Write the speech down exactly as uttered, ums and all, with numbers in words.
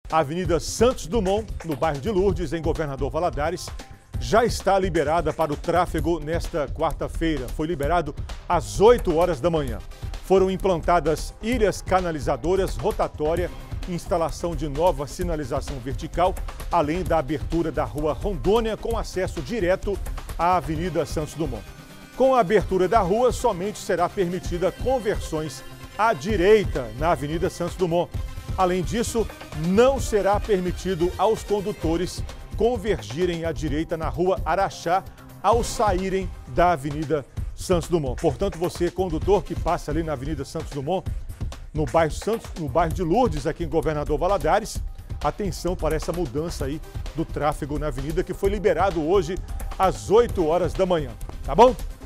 A Avenida Santos Dumont, no bairro de Lourdes, em Governador Valadares, já está liberada para o tráfego nesta quarta-feira. Foi liberado às oito horas da manhã. Foram implantadas ilhas canalizadoras, rotatória, instalação de nova sinalização vertical, além da abertura da Rua Rondônia com acesso direto à Avenida Santos Dumont. Com a abertura da rua, somente será permitida conversões à direita na Avenida Santos Dumont. Além disso, não será permitido aos condutores convergirem à direita na Rua Araxá ao saírem da Avenida Santos Dumont. Portanto, você, condutor que passa ali na Avenida Santos Dumont, no bairro, Santos, no bairro de Lourdes, aqui em Governador Valadares, atenção para essa mudança aí do tráfego na avenida que foi liberado hoje às oito horas da manhã, tá bom?